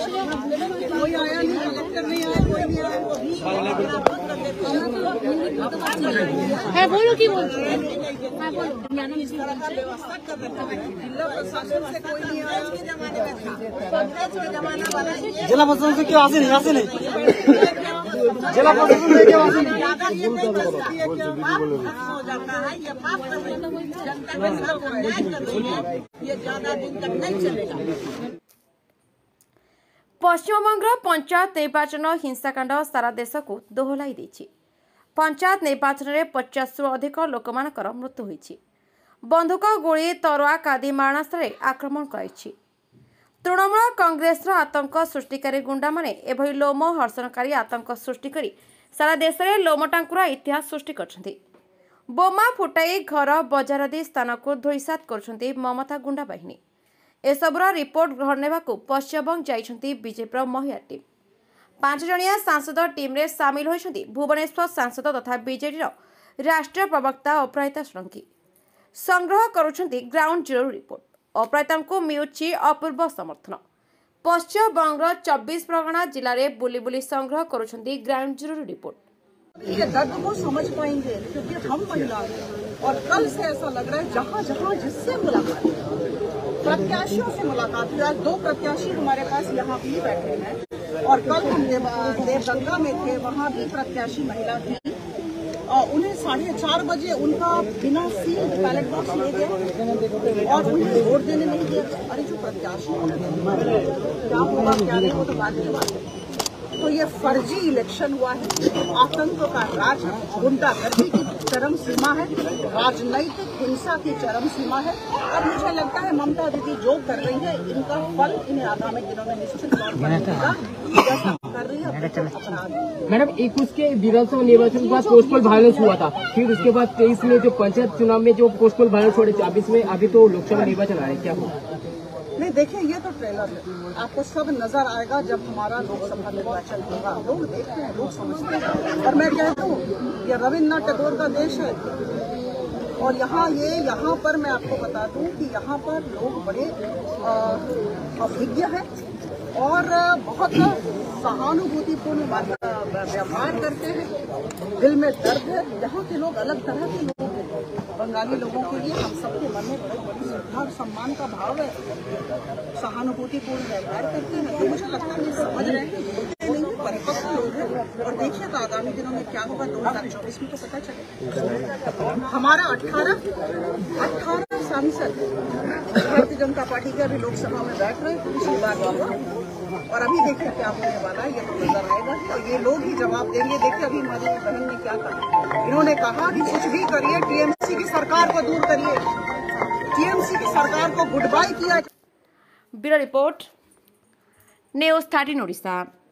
कोई आया नहीं, कलेक्टर नहीं आया, कोई नहीं आया। बोलो की बोलते हैं, व्यवस्था कर रहे हैं, जिला प्रशासन से कोई नहीं आया। जिला प्रशासन से क्यों आसे नहीं जिला प्रशासन से क्यों आसे नहीं? ये ज्यादा दिन तक नहीं चलेगा। पश्चिमबंग पंचायत निर्वाचन हिंसाकांड सारा देश को दोहलाई देछि। पंचायत निर्वाचन में 50 रु अधिक लोक मृत्यु होइछि। बंधुक गोली तरुआ कादी मारणास्त्र आक्रमण कराइछि। तृणमूल कांग्रेस आतंक सृष्टिकारी गुंडा माने एभली लोम हर्षणकारी आतंक सृष्टि करी सारा देश में लोमटांकुरा इतिहास सृष्टि करछन्ति। बोमा फुटाई घर बजार आदि स्थान को धूलिसात करछन्ति ममता गुंडा बाहिनी। एसबुर रिपोर्ट ग्रहण नेबाकू पश्चिमबंग जाइछन्ति बीजेपी महिला टीम। 5 जणिया सांसद टीम रे सामिल होइछन्ति भुवनेश्वर सांसद तथा बीजेडी राष्ट्रीय प्रवक्ता अपराजिता षडंगी। संग्रह करुछन्ति ग्राउंड जीरो रिपोर्ट। अपराजिता को मिलुछि अपूर्व समर्थन। पश्चिमबंग 24 परगना जिले में बुली बुली संग्रह करुछन्ति ग्राउंड जीरो रिपोर्ट। ये दर्द को समझ पाएंगे क्योंकि हम महिला हैं और कल से ऐसा लग रहा है जहाँ जहाँ जिससे मुलाकात प्रत्याशियों से मुलाकात हुई। आज 2 प्रत्याशी हमारे पास यहाँ भी बैठे हैं और कल हम देवगंगा में थे, वहाँ भी प्रत्याशी महिला थी और उन्हें 4:30 बजे उनका बिना सील बैलेट बॉक्स ले गए और उन्हें वोट देने नहीं दिया। अरे जो प्रत्याशी क्या होगा क्या नहीं वो तो बात की बात है। तो ये फर्जी इलेक्शन हुआ है, आतंक का राज है, गुंडागर्दी की चरम सीमा है, राजनैतिक हिंसा की चरम सीमा है। और मुझे लगता है ममता दीदी जो कर रही है इनका फल इन्हें आगामी दिनों में निश्चित तौर पर मिलेगा। कर रही है मैडम 21 के विधानसभा निर्वाचन के बाद पोस्टल वायलेंस हुआ था, फिर उसके बाद 23 में जो पंचायत चुनाव में जो पोस्टल वायलेंस हुआ 24 में, अभी तो लोकसभा निर्वाचन आ रहे, क्या होगा? नहीं देखिए ये तो ट्रेलर है, आपको सब नजर आएगा जब हमारा लोकसभा निर्वाचन होगा। लोग देखते हैं, लोग समझते हैं। और मैं कहता हूँ ये रविन्द्रनाथ टैगोर का देश है और यहाँ पर मैं आपको बता दूं कि यहाँ पर लोग बड़े अभिज्ञ हैं और बहुत सहानुभूतिपूर्ण व्यवहार करते हैं। दिल में दर्द है। यहाँ के लोग अलग तरह के लोग हैं। बंगाली लोगों के लिए हम सबके मन में बहुत बड़ी श्रद्धा और सम्मान का भाव है, सहानुभूतिपूर्ण व्यवहार करते हैं। तो मुझे लगता है कि समझ रहे हैं, नहीं परिपक्व लोग हैं। और देखिए तो आगामी दिनों में क्या होगा 2024 में तो पता चलेगा। हमारा 18 सांसद भारतीय जनता पार्टी के अभी लोकसभा में बैठ रहे हैं, पिछली बार होगा और अभी देखिए क्या होने वाला है, ये तो नजर आएगा और ये लोग ही जवाब देंगे। देखिए अभी हमारी बहन ने क्या कहा, इन्होंने कहा कि कुछ भी करिए टीएमसी की सरकार को दूर करिए, टीएमसी की सरकार को गुड बाय किया। Bureau report, news 13 Odisha.